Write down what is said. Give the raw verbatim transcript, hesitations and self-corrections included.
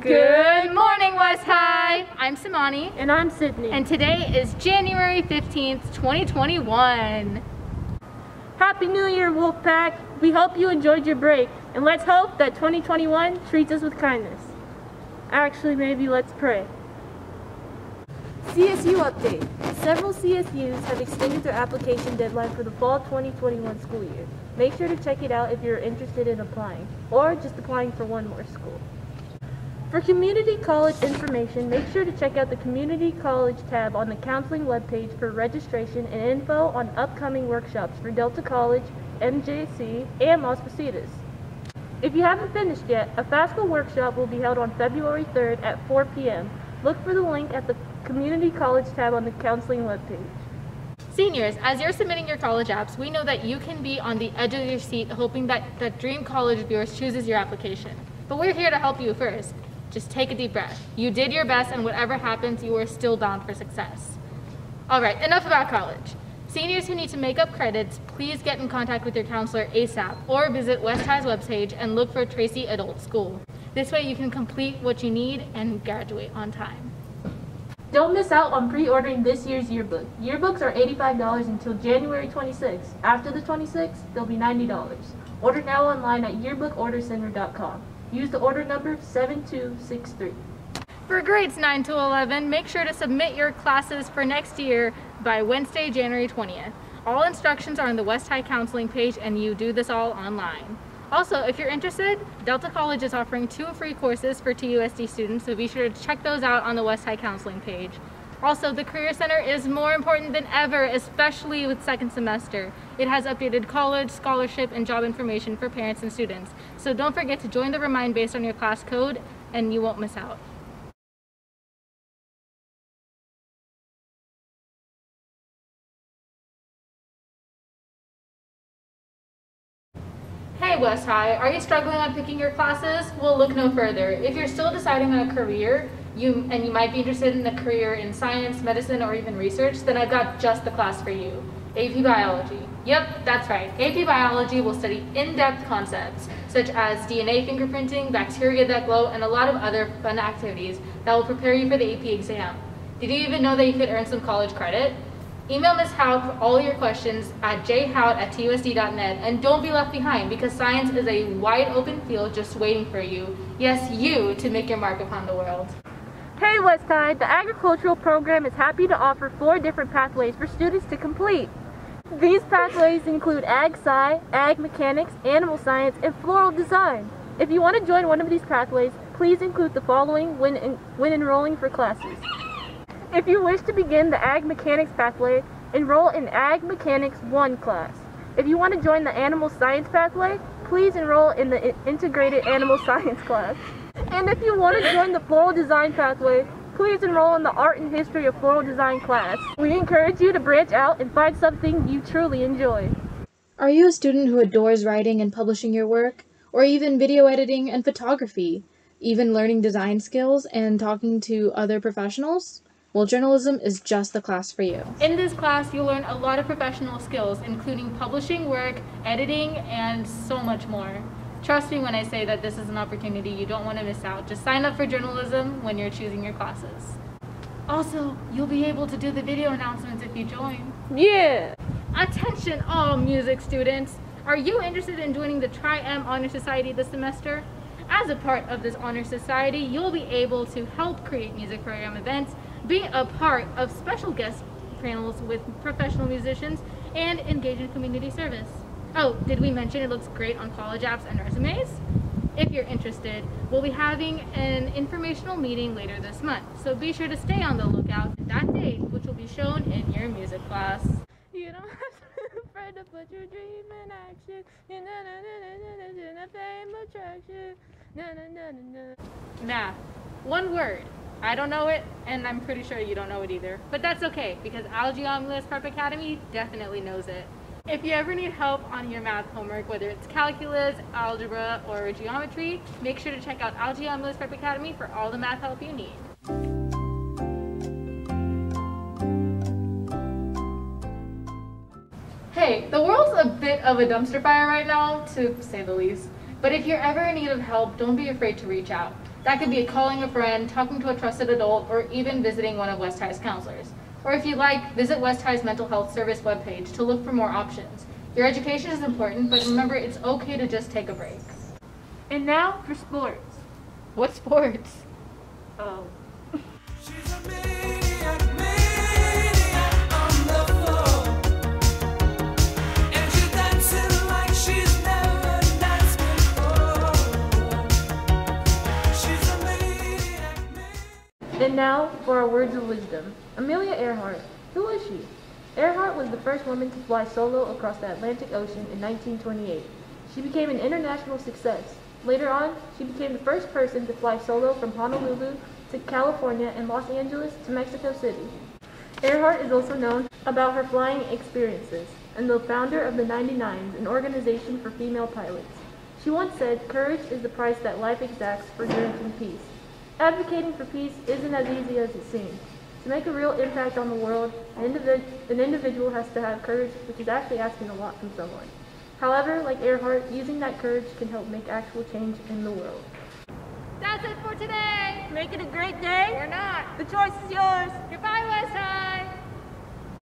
Good morning, West High! I'm Samani. And I'm Sydney. And today is January fifteenth, twenty twenty-one. Happy New Year, Wolfpack! We hope you enjoyed your break, and let's hope that twenty twenty-one treats us with kindness. Actually, maybe let's pray. C S U update. Several C S Us have extended their application deadline for the fall twenty twenty-one school year. Make sure to check it out if you're interested in applying, or just applying for one more school. For community college information, make sure to check out the Community College tab on the counseling webpage for registration and info on upcoming workshops for Delta College, M J C, and Las Positas. If you haven't finished yet, a FAFSA workshop will be held on February third at four p m Look for the link at the Community College tab on the counseling webpage. Seniors, as you're submitting your college apps, we know that you can be on the edge of your seat hoping that that dream college of yours chooses your application. But we're here to help you first. Just take a deep breath. You did your best, and whatever happens, you are still bound for success. All right, enough about college. Seniors who need to make up credits, please get in contact with your counselor ASAP or visit West High's webpage and look for Tracy Adult School. This way you can complete what you need and graduate on time. Don't miss out on pre-ordering this year's yearbook. Yearbooks are eighty-five dollars until January twenty-sixth. After the twenty-sixth, they'll be ninety dollars. Order now online at yearbook order center dot com. Use the order number seven two six three. For grades nine to eleven, make sure to submit your classes for next year by Wednesday, January twentieth. All instructions are on the West High Counseling page, and you do this all online. Also, if you're interested, Delta College is offering two free courses for T U S D students, so be sure to check those out on the West High Counseling page. Also, the Career Center is more important than ever, especially with second semester. It has updated college, scholarship, and job information for parents and students. So don't forget to join the Remind based on your class code, and you won't miss out. Hey West High, are you struggling on picking your classes? Well, look no further. If you're still deciding on a career, you and you might be interested in a career in science, medicine, or even research, then I've got just the class for you. A P Biology. Yep, that's right. A P Biology will study in-depth concepts, such as D N A fingerprinting, bacteria that glow, and a lot of other fun activities that will prepare you for the A P exam. Did you even know that you could earn some college credit? Email Miz Hout for all your questions at j hout at t u s d dot net, and don't be left behind because science is a wide open field just waiting for you, yes you, to make your mark upon the world. Hey West High, the agricultural program is happy to offer four different pathways for students to complete. These pathways include Ag Sci, Ag Mechanics, Animal Science, and Floral Design. If you want to join one of these pathways, please include the following when, en when enrolling for classes. If you wish to begin the Ag Mechanics pathway, enroll in Ag Mechanics one class. If you want to join the Animal Science pathway, please enroll in the Integrated Animal Science class. And if you want to join the Floral Design pathway, please enroll in the Art and History of Floral Design class. We encourage you to branch out and find something you truly enjoy. Are you a student who adores writing and publishing your work, or even video editing and photography, even learning design skills and talking to other professionals? Well, journalism is just the class for you. In this class, you'll learn a lot of professional skills, including publishing work, editing, and so much more. Trust me when I say that this is an opportunity you don't want to miss out. Just sign up for journalism when you're choosing your classes. Also, you'll be able to do the video announcements if you join. Yeah! Attention all music students! Are you interested in joining the Tri-M Honor Society this semester? As a part of this honor society, you'll be able to help create music program events, be a part of special guest panels with professional musicians, and engage in community service. Oh, did we mention it looks great on college apps and resumes? If you're interested, we'll be having an informational meeting later this month, so be sure to stay on the lookout for that date, which will be shown in your music class. You don't have to be afraid to put your dream in action. Na na na na na na fame attraction. Na na na na na. Math. One word. I don't know it, and I'm pretty sure you don't know it either. But that's okay, because Algeomulus Prep Academy definitely knows it. If you ever need help on your math homework, whether it's calculus, algebra, or geometry, make sure to check out Algeomulus Prep Academy for all the math help you need. Hey, the world's a bit of a dumpster fire right now, to say the least. But if you're ever in need of help, don't be afraid to reach out. That could be calling a friend, talking to a trusted adult, or even visiting one of West High's counselors. Or if you like, visit West High's mental health service webpage to look for more options. Your education is important, but remember it's okay to just take a break. And now for sports. What sports? Oh. She's a maniac, maniac on the floor. And she's dancing like she's never danced before. She's a maniac, maniac. And now for our words of wisdom. Amelia Earhart. Who was she? Earhart was the first woman to fly solo across the Atlantic Ocean in nineteen twenty-eight. She became an international success. Later on, she became the first person to fly solo from Honolulu to California and Los Angeles to Mexico City. Earhart is also known about her flying experiences and the founder of the ninety-nines, an organization for female pilots. She once said, "Courage is the price that life exacts for guaranteeing peace." Advocating for peace isn't as easy as it seems. To make a real impact on the world, an, individ an individual has to have courage, which is actually asking a lot from someone. However, like Earhart, using that courage can help make actual change in the world. That's it for today. Make it a great day. Or not. The choice is yours. Goodbye, West High.